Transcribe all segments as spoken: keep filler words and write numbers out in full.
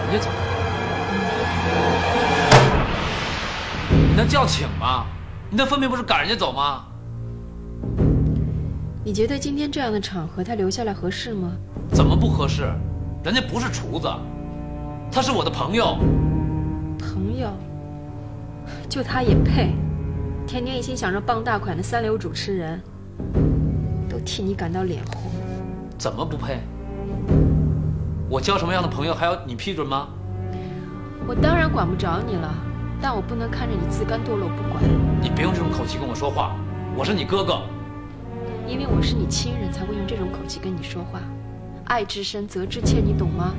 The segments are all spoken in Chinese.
家走。你能叫请吗？你那分明不是赶人家走吗？ 你觉得今天这样的场合他留下来合适吗？ 怎么不合适？人家不是厨子，他是我的朋友。 朋友？就他也配？天天一心想着傍大款的三流主持人，都替你感到脸红。 怎么不配？我交什么样的朋友还要你批准吗？ 我当然管不着你了，但我不能看着你自甘堕落不管。 你别用这种口气跟我说话，我是你哥哥。 因为我是你亲人，才会用这种口气跟你说话。爱之深，责之切，你懂吗？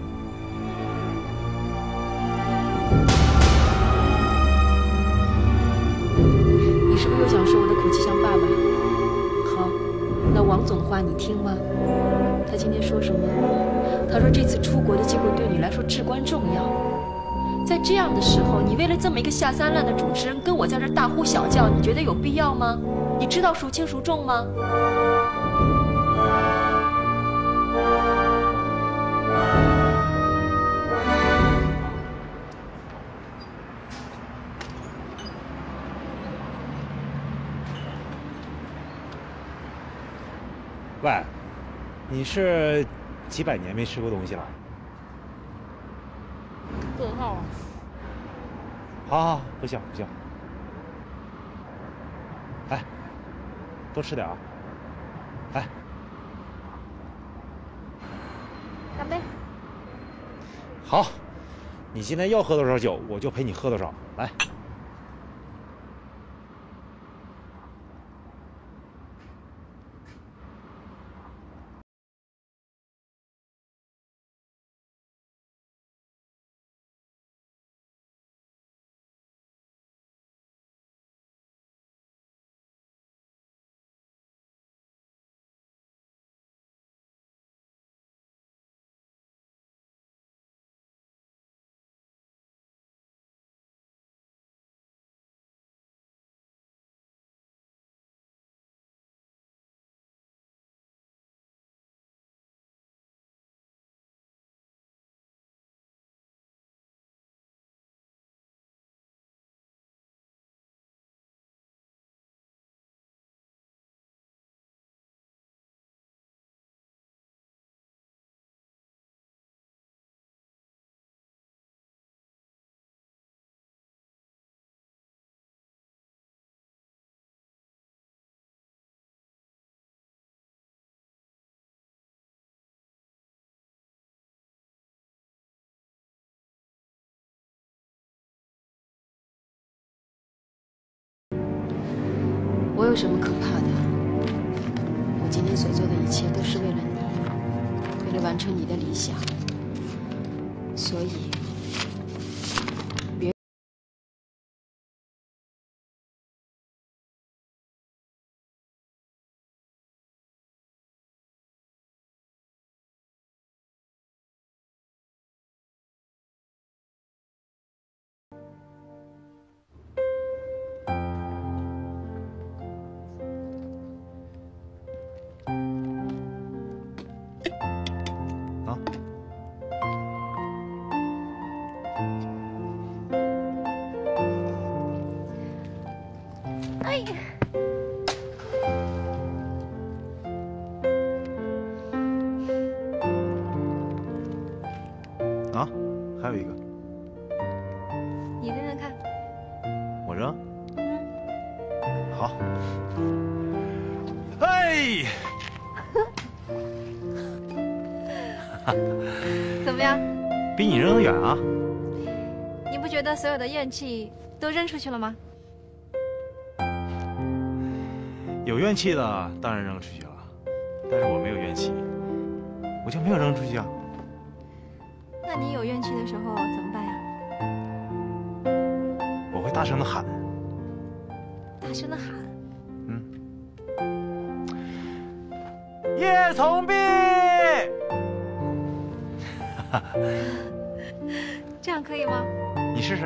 你是不是又想说我的口气像爸爸？好，那王总的话你听吗？他今天说什么？他说这次出国的机会对你来说至关重要。在这样的时候，你为了这么一个下三滥的主持人，跟我在这大呼小叫，你觉得有必要吗？你知道孰轻孰重吗？ 喂，你是几百年没吃过东西了？ 顿号啊！ 好好，不行不行。哎，多吃点啊！哎， 干杯！ 好，你今天要喝多少酒，我就陪你喝多少。来。 我有什么可怕的？我今天所做的一切都是为了你，为了完成你的理想，所以。 哎， 啊，还有一个， 你扔扔看。 我扔。 嗯。 好。嘿。 怎么样？ 比你扔得远啊！ 你不觉得所有的怨气都扔出去了吗？ 有怨气的当然扔出去了，但是我没有怨气，我就没有扔出去啊。 那你有怨气的时候怎么办呀？ 我会大声的喊。 大声的喊。 嗯。叶从弼。 这样可以吗？ 你试试。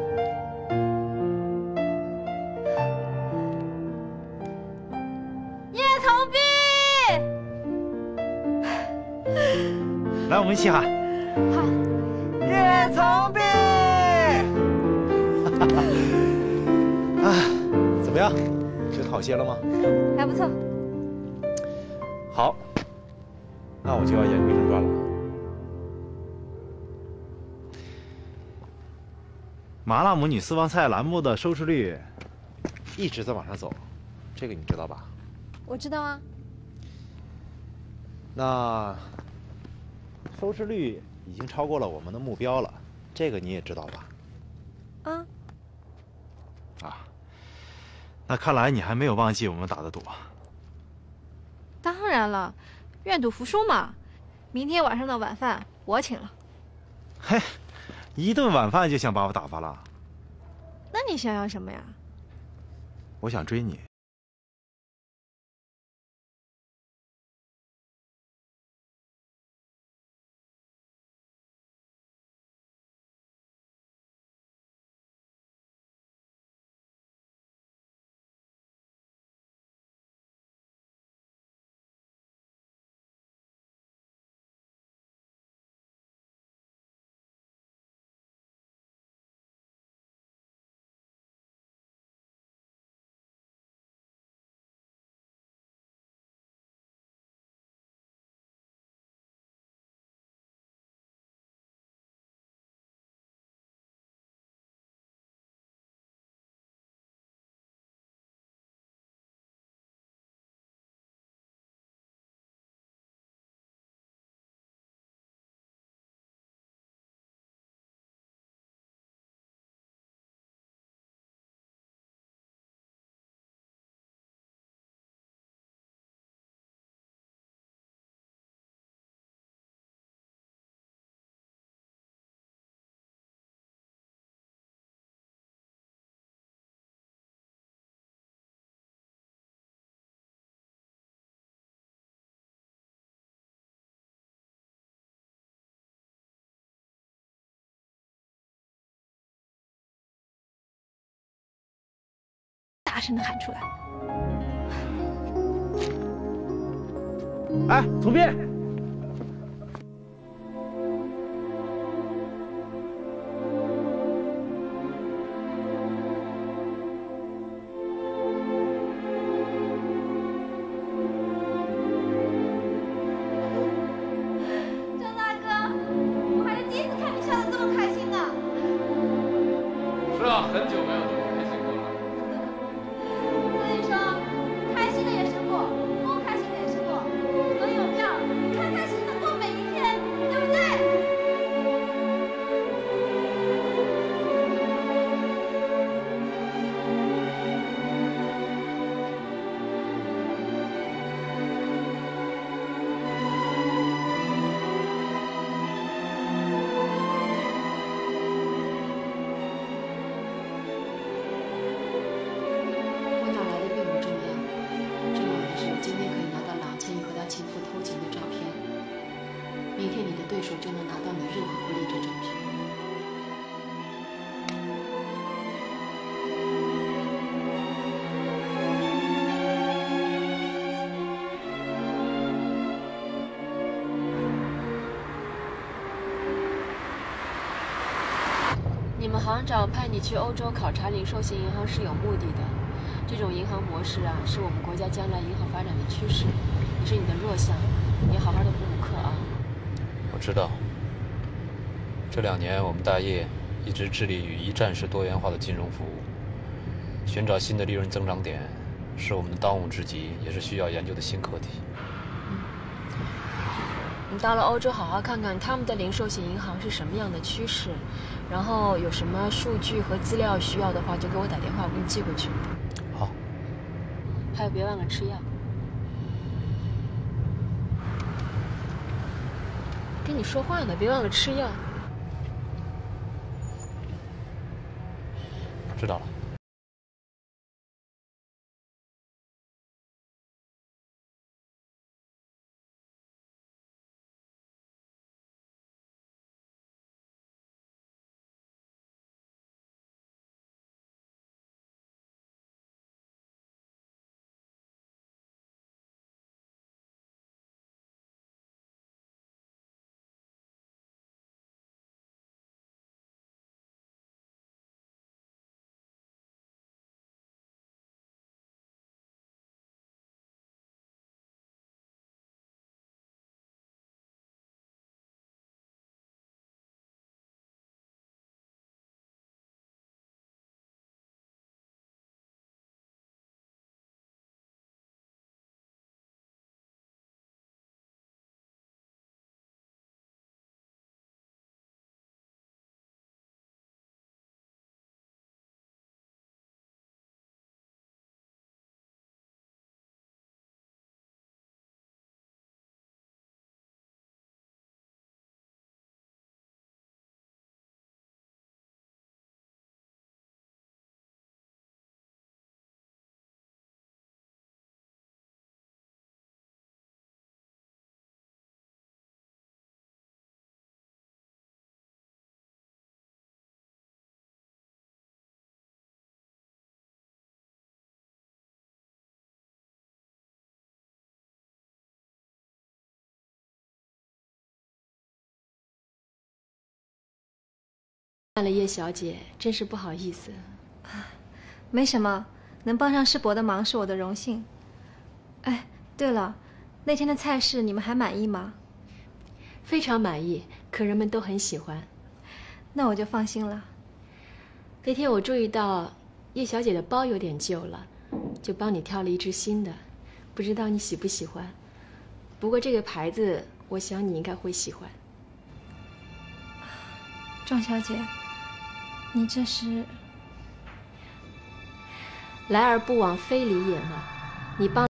叶从弼。 来，我们一起喊。 好。 叶从弼。啊，怎么样？觉得好些了吗？ 还不错。 好，那我就要演《归正传》了。麻辣母女私房菜栏目的收视率一直在往上走，这个你知道吧？ 我知道啊。 那收视率已经超过了我们的目标了，这个你也知道吧？ 啊。 啊，那看来你还没有忘记我们打的赌。 当然了，愿赌服输嘛。明天晚上的晚饭我请了。 嘿，一顿晚饭就想把我打发了？ 那你想要什么呀？ 我想追你。 大声的喊出来。 哎，从斌。 张大哥，我还是第一次看你笑得这么开心呢。 是啊，很久没有这么开心过了。 所以说，开心的也是过，不开心的也是过，所以我们要开开心心的过每一天，对不对？ 我哪来的并不重要，重要的是今天可以拿到郎千羽和他情妇偷情的照片，明天你的对手就能拿到你任何不利的证据。你们行长派你去欧洲考察零售型银行是有目的的，这种银行模式啊，是我们国家将来银行发展的趋势，也是你的弱项，你好好的补补课啊。 我知道，这两年我们大业一直致力于一站式多元化的金融服务，寻找新的利润增长点，是我们的当务之急，也是需要研究的新课题。 你到了欧洲，好好看看他们的零售型银行是什么样的趋势，然后有什么数据和资料需要的话，就给我打电话，我给你寄过去。 好。 还有，别忘了吃药。跟你说话呢，别忘了吃药。 知道了。 了叶小姐，真是不好意思。 没什么，能帮上世伯的忙是我的荣幸。哎，对了，那天的菜式你们还满意吗？ 非常满意，客人们都很喜欢。 那我就放心了。 那天我注意到叶小姐的包有点旧了，就帮你挑了一只新的，不知道你喜不喜欢。不过这个牌子，我想你应该会喜欢。 庄小姐，你这是…… 来而不往非礼也嘛，你帮。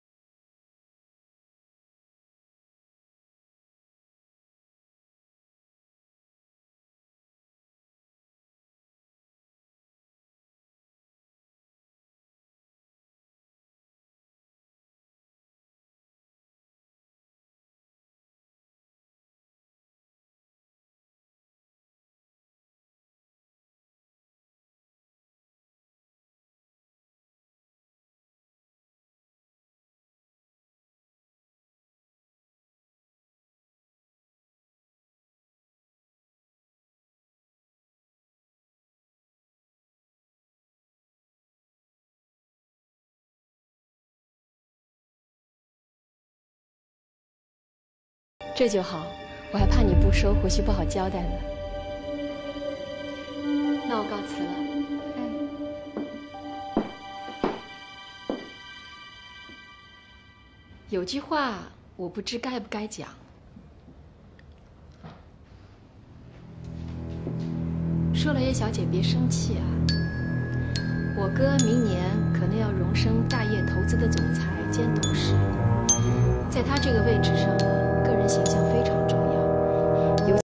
这就好，我还怕你不收，回去不好交代呢。那我告辞了。哎，有句话我不知该不该讲。说了，叶小姐别生气啊。我哥明年可能要荣升大业投资的总裁兼董事，在他这个位置上，个人形象非常重要。尤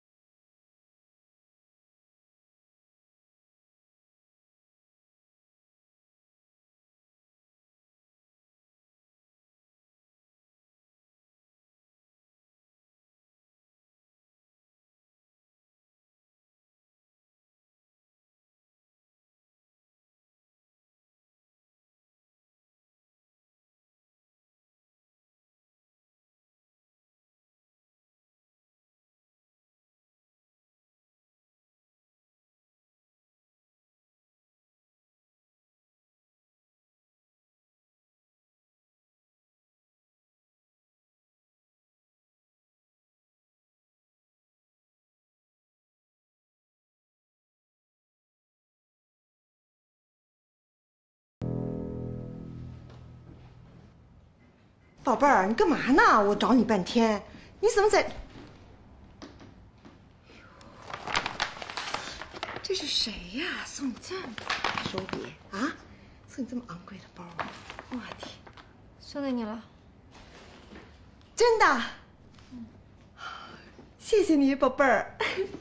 宝贝儿，你干嘛呢？我找你半天，你怎么在？这是谁呀？送你这么大手笔啊？送你这么昂贵的包，我天！ 送给你了。 真的？嗯，谢谢你，宝贝儿。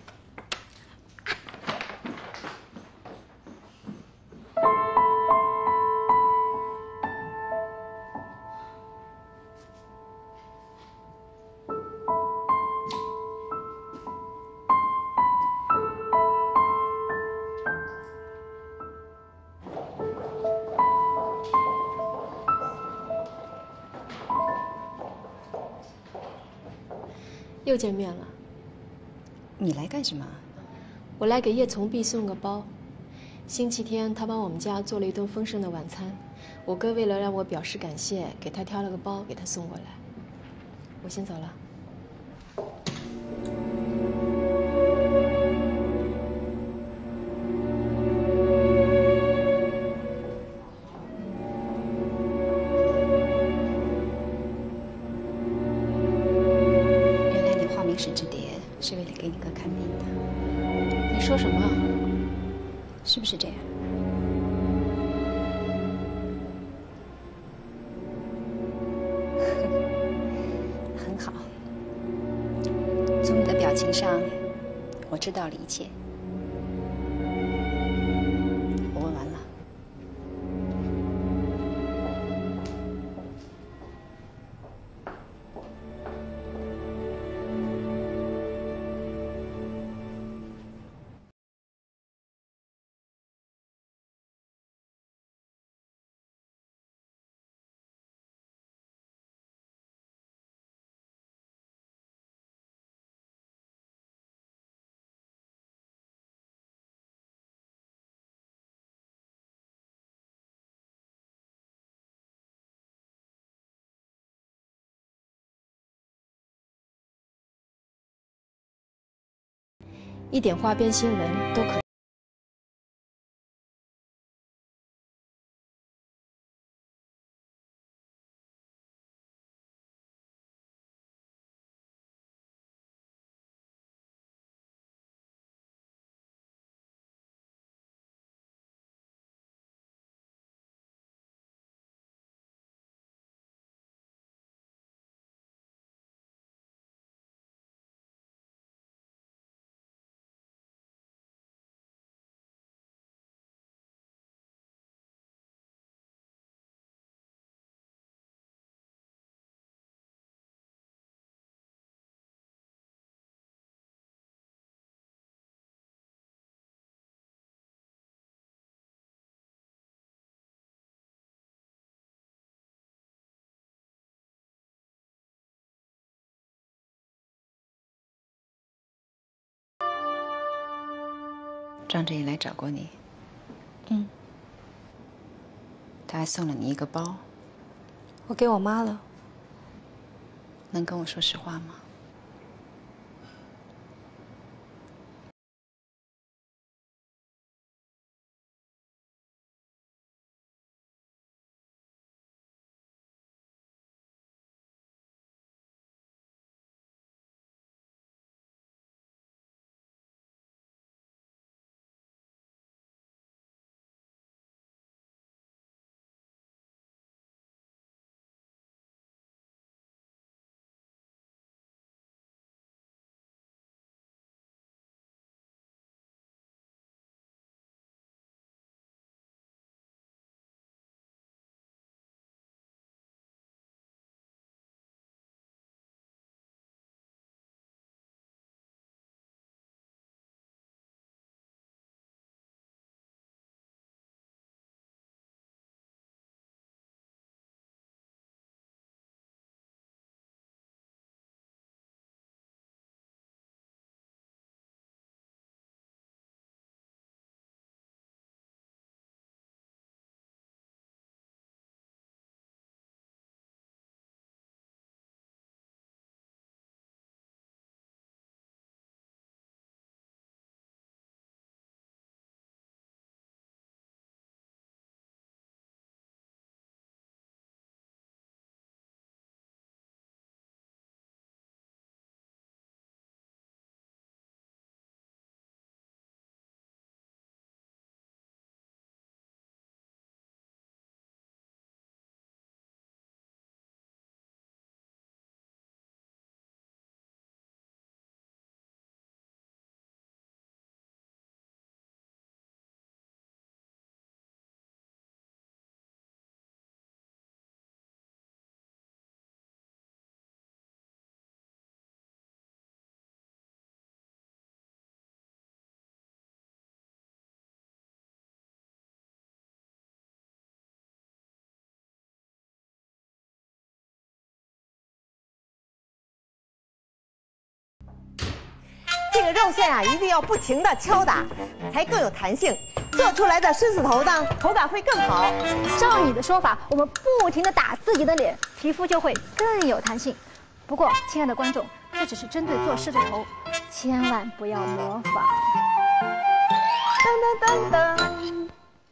又见面了。 你来干什么？ 我来给叶从碧送个包。星期天他帮我们家做了一顿丰盛的晚餐，我哥为了让我表示感谢，给他挑了个包给他送过来。我先走了。 沈之蝶是为了给你哥看病的。 你说什么？ 是不是这样？很好，从你的表情上，我知道了一切。 一点花边新闻都可。 张振义来找过你， 嗯， 他还送了你一个包， 我给我妈了。 能跟我说实话吗？ 这个肉馅啊，一定要不停的敲打，才更有弹性，做出来的狮子头呢，口感会更好。 照你的说法，我们不停的打自己的脸，皮肤就会更有弹性。不过，亲爱的观众，这只是针对做狮子头，千万不要模仿。 噔噔噔噔。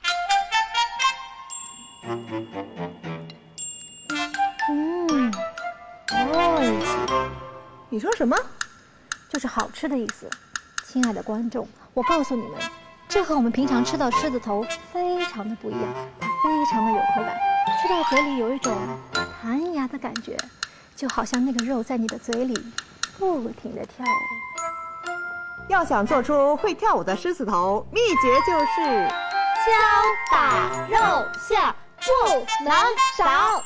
嗯 ，nice。 你说什么？ 就是好吃的意思。亲爱的观众，我告诉你们，这和我们平常吃到狮子头非常的不一样，它非常的有口感，吃到嘴里有一种弹牙的感觉，就好像那个肉在你的嘴里不停的跳舞。 要想做出会跳舞的狮子头，秘诀就是敲打肉馅不能少。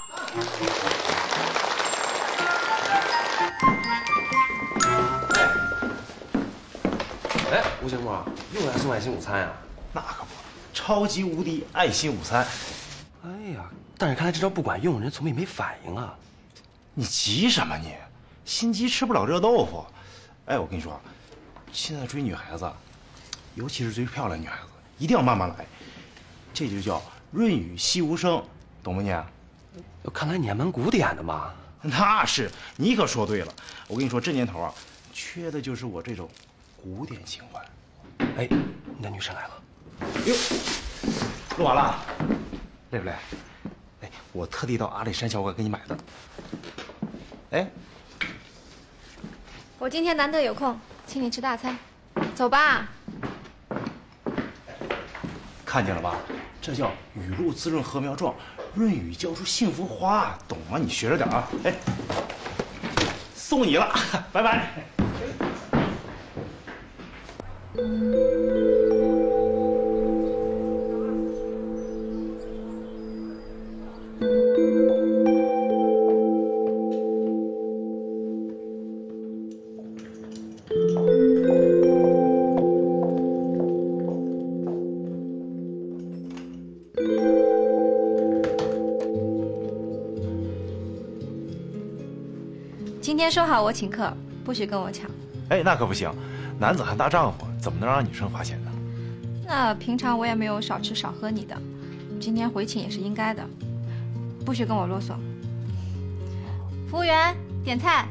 哎，吴先生，又来送爱心午餐呀？ 那可不，超级无敌爱心午餐。 哎呀，但是看来这招不管用，人聪明没反应啊。 你急什么你？心急吃不了热豆腐。哎，我跟你说，现在追女孩子，尤其是追漂亮女孩子，一定要慢慢来。这就叫润语细无声，懂吗你？ 看来你还蛮古典的嘛。 那是，你可说对了。我跟你说，这年头啊，缺的就是我这种古典情怀。 哎，那女神来了。 哟，录完了，累不累？哎，我特地到阿里山小馆给你买的。哎， 我今天难得有空，请你吃大餐，走吧。 看见了吧？这叫雨露滋润禾苗壮，润雨浇出幸福花，懂吗？你学着点啊！哎，送你了，拜拜。 今天说好我请客，不许跟我抢。 哎，那可不行，男子汉大丈夫，怎么能让女生花钱呢？ 那平常我也没有少吃少喝你的，今天回请也是应该的，不许跟我啰嗦。服务员，点菜。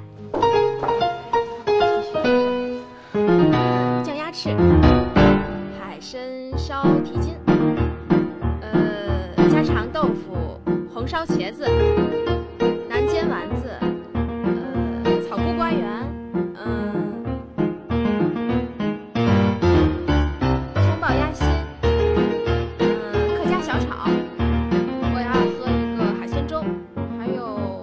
酱鸭翅，海参烧蹄筋，呃，家常豆腐，红烧茄子，南煎丸子。草菇瓜圆，嗯，葱爆鸭心，嗯，客家小炒，我要喝一个海鲜粥，还有，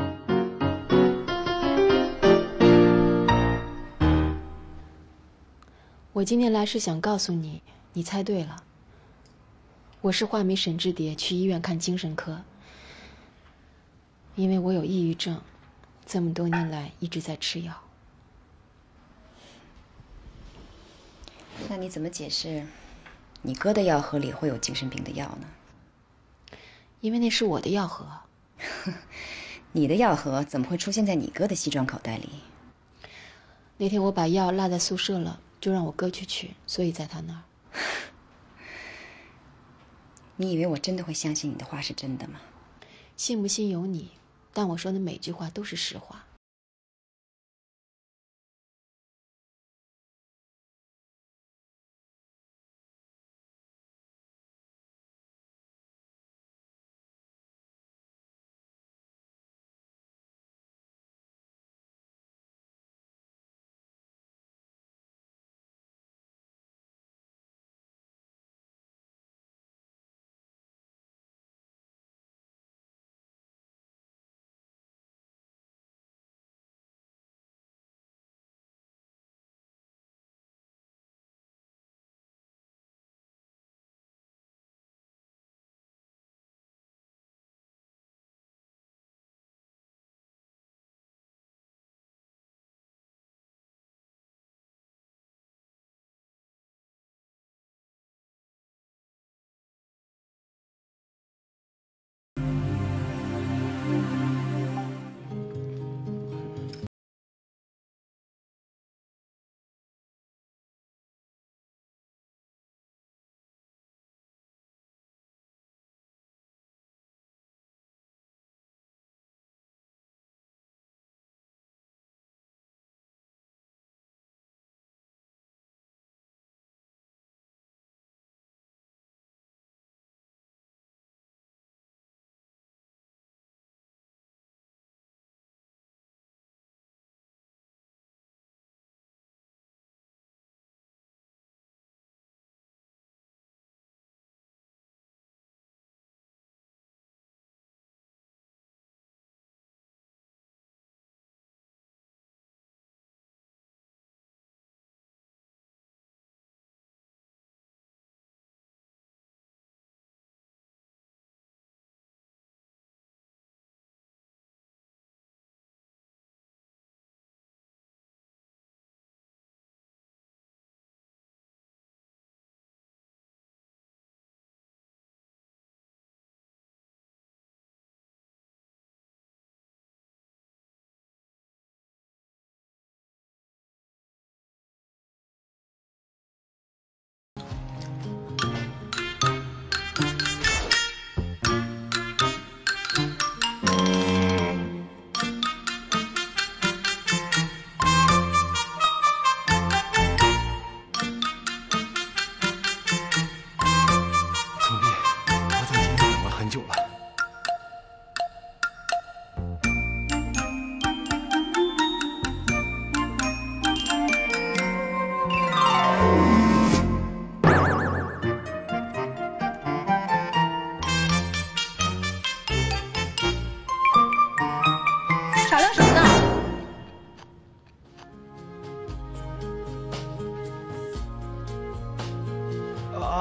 我今天来是想告诉你，你猜对了，我是化名沈志蝶，去医院看精神科，因为我有抑郁症。这么多年来一直在吃药。 那你怎么解释你哥的药盒里会有精神病的药呢？ 因为那是我的药盒。 你的药盒怎么会出现在你哥的西装口袋里？ 那天我把药落在宿舍了，就让我哥去取，所以在他那儿。 你以为我真的会相信你的话是真的吗？ 信不信由你。但我说的每句话都是实话。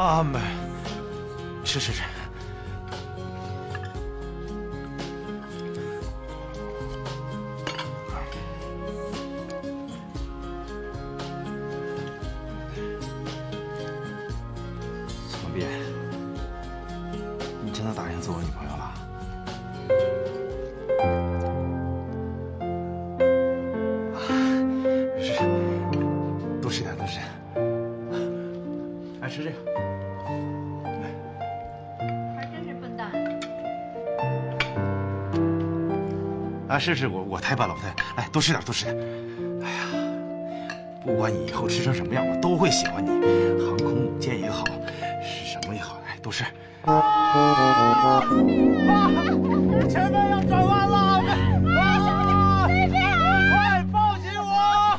啊，没，是是是。从斌，你真的答应做我女朋友了？是，多吃点，多吃点。来吃这个。 啊，是是，我我太笨了，我太……来，多吃点，多吃点。哎呀，不管你以后吃成什么样，我都会喜欢你。航空母舰也好，是什么也好，来，多吃。啊！前面要转弯了！啊！快抱紧我！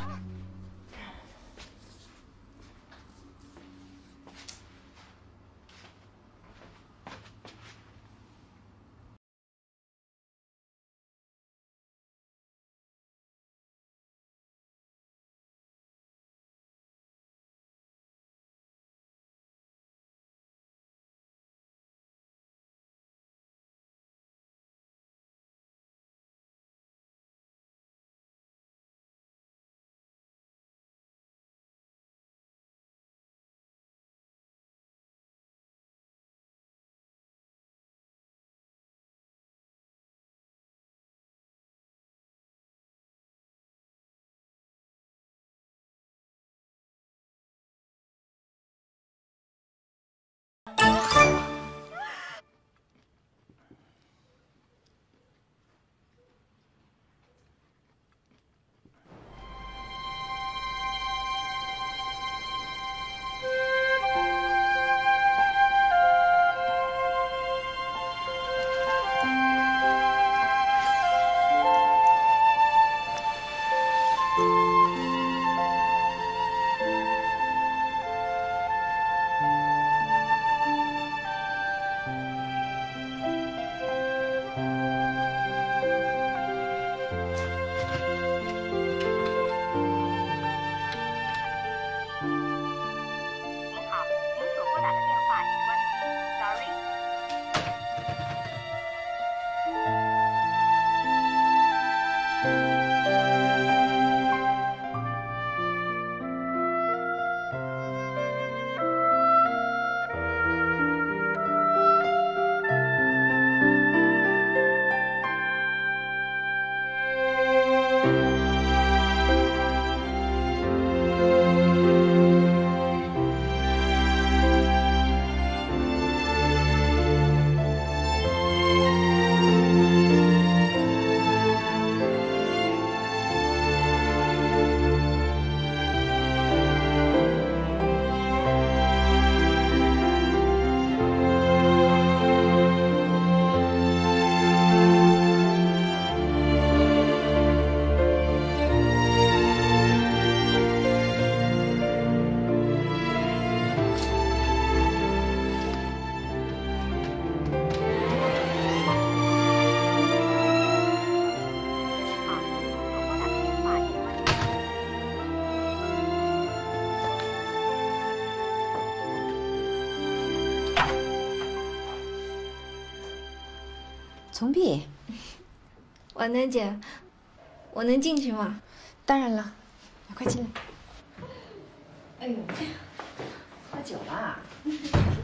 从碧， 婉楠姐，我能进去吗？ 当然了，快进来。 哎呦， 喝酒了？你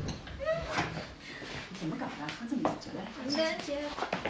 怎么搞的？喝这么多酒来？ 婉楠姐，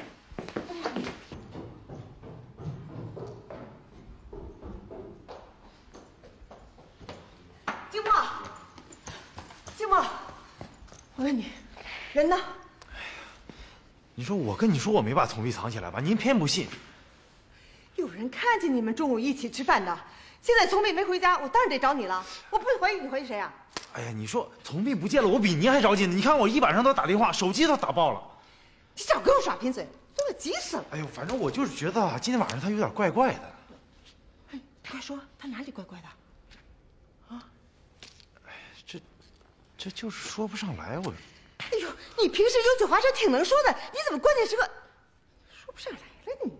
静默，静默，我问你，人呢？ 你说我跟你说我没把从碧藏起来吧，您偏不信。 有人看见你们中午一起吃饭的，现在从碧没回家，我当然得找你了。我不怀疑你，怀疑谁啊？ 哎呀，你说从碧不见了，我比您还着急呢。你看我一晚上都打电话，手机都打爆了。 你少跟我耍贫嘴，都快急死了。 哎呦，反正我就是觉得啊，今天晚上他有点怪怪的。 哎，你快说，他哪里怪怪的？啊？ 哎，这，这就是说不上来我。 哎呦，你平时油嘴滑舌挺能说的，你怎么关键时刻说不上来了你？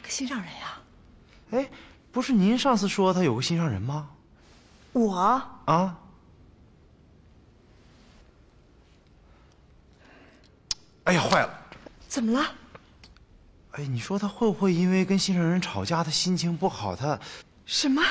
个心上人呀？ 哎，不是您上次说他有个心上人吗？ 我啊？哎呀，坏了！ 怎么了？ 哎，你说他会不会因为跟心上人吵架，他心情不好？他什么？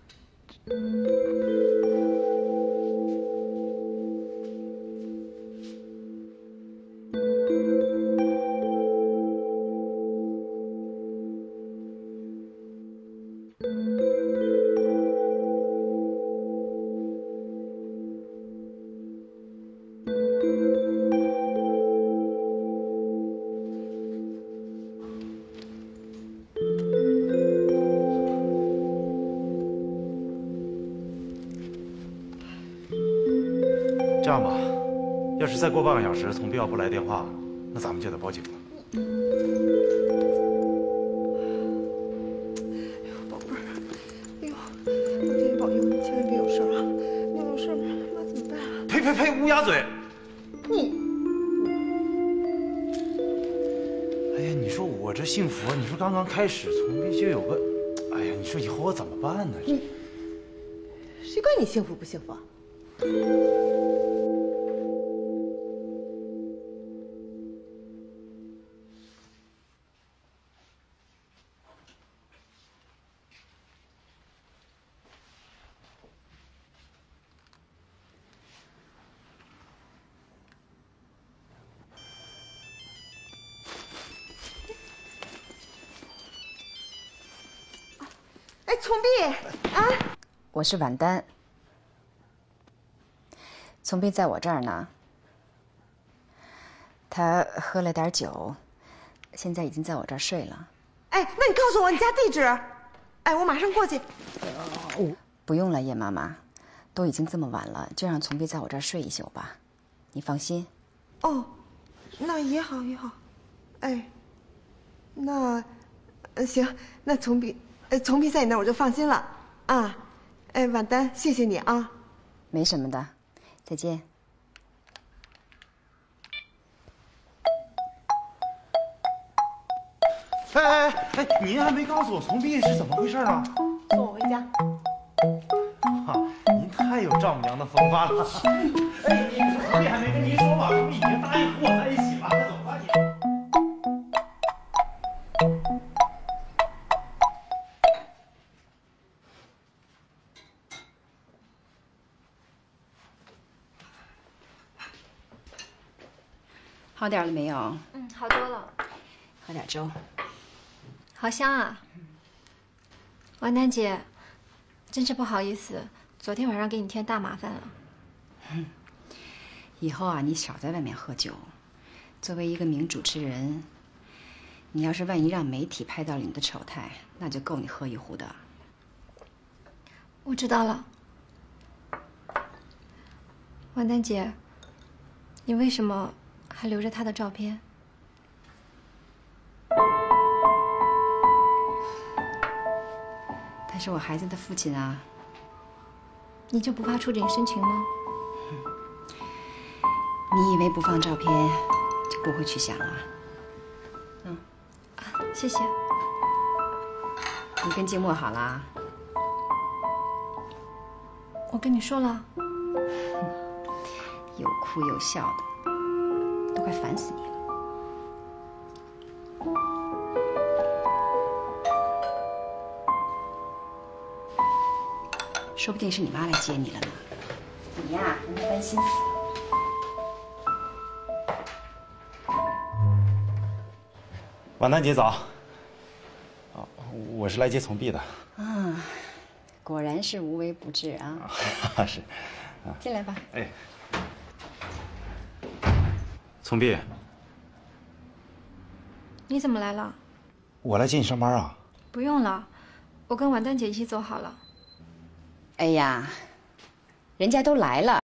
这样吧，要是再过半个小时从必要不来电话，那咱们就得报警了。 哎呦，宝贝儿，哎呦，老天爷保佑你，千万别有事啊！你要有事，妈怎么办啊？ 呸呸呸！乌鸦嘴！ 你， 哎呀，你说我这信佛，你说刚刚开始从必就有个，哎呀，你说以后我怎么办呢？ 你，谁管你幸福不幸福啊？哎，从碧啊， 我是婉丹，从碧在我这儿呢。他喝了点酒，现在已经在我这儿睡了。 哎，那你告诉我你家地址，哎，我马上过去。 不用了，叶妈妈，都已经这么晚了，就让从碧在我这儿睡一宿吧。你放心。 哦，那也好也好，哎，那，呃，行，那从碧，呃，从碧在你那儿我就放心了啊。哎，婉丹，谢谢你啊。 没什么的，再见。 哎哎哎，您还没告诉我从碧是怎么回事呢？ 送我回家。 啊，您太有丈母娘的风范了。哎，你从碧还没跟您说吧？从碧已经答应和我在一起了，那怎么办你？ 好点了没有？ 嗯，好多了。 喝点粥。 好香啊！婉丹姐，真是不好意思，昨天晚上给你添大麻烦了。 以后啊，你少在外面喝酒。作为一个名主持人，你要是万一让媒体拍到了你的丑态，那就够你喝一壶的。 我知道了。婉丹姐，你为什么还留着他的照片？ 他是我孩子的父亲啊。 你就不怕触景生情吗？ 你以为不放照片就不会去想啊？嗯， 啊，谢谢。 你跟静默好了？ 我跟你说了。 又哭又笑的，都快烦死你了。说不定是你妈来接你了呢。你呀，让她担心死了。 婉丹姐早。哦，我是来接从碧的。 啊，果然是无微不至啊。 是。啊， 进来吧。 哎。从碧， 你怎么来了？ 我来接你上班啊。 不用了，我跟婉丹姐一起走好了。 哎呀，人家都来了。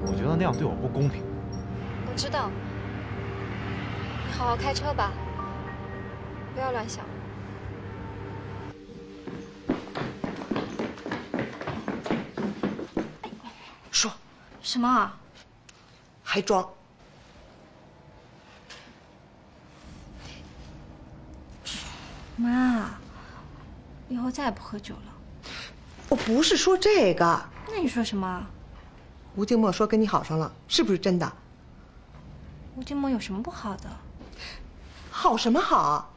我觉得那样对我不公平。 我知道，你好好开车吧，不要乱想。 说什么啊？ 还装？ 妈，以后再也不喝酒了。 我不是说这个。 那你说什么？ 吴静默说跟你好上了，是不是真的？ 吴静默有什么不好的？ 好什么好？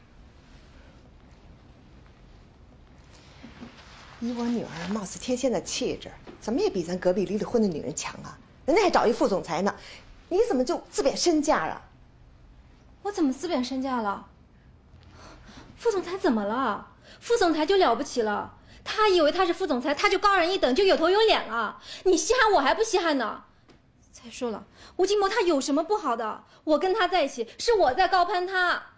以我女儿貌似天仙的气质，怎么也比咱隔壁离了婚的女人强啊！人家还找一副总裁呢，你怎么就自贬身价啊？ 我怎么自贬身价了？副总裁怎么了？副总裁就了不起了？他以为他是副总裁，他就高人一等，就有头有脸了？你稀罕我还不稀罕呢？再说了，吴静默他有什么不好的？我跟他在一起，是我在高攀他。